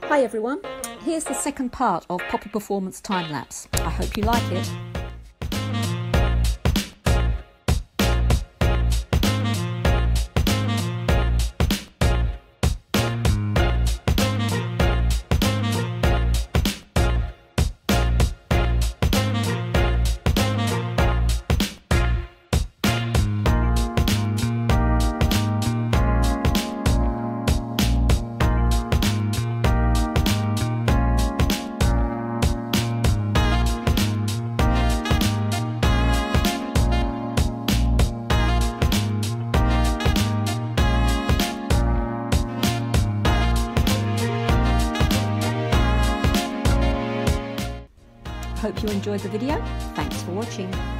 Hi everyone, here's the second part of Poppy Performance Time Lapse. I hope you like it. Hope you enjoyed the video. Thanks for watching.